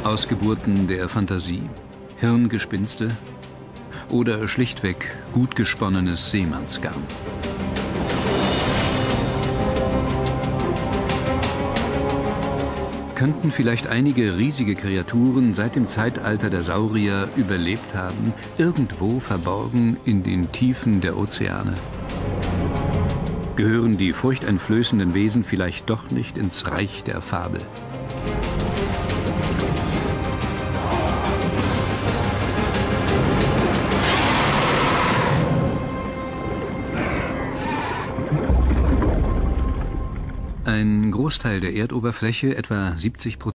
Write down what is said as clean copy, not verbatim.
Ausgeburten der Fantasie, Hirngespinste oder schlichtweg gut gesponnenes Seemannsgarn? Könnten vielleicht einige riesige Kreaturen seit dem Zeitalter der Saurier überlebt haben, irgendwo verborgen in den Tiefen der Ozeane? Gehören die furchteinflößenden Wesen vielleicht doch nicht ins Reich der Fabel? Ein Großteil der Erdoberfläche, etwa 70%,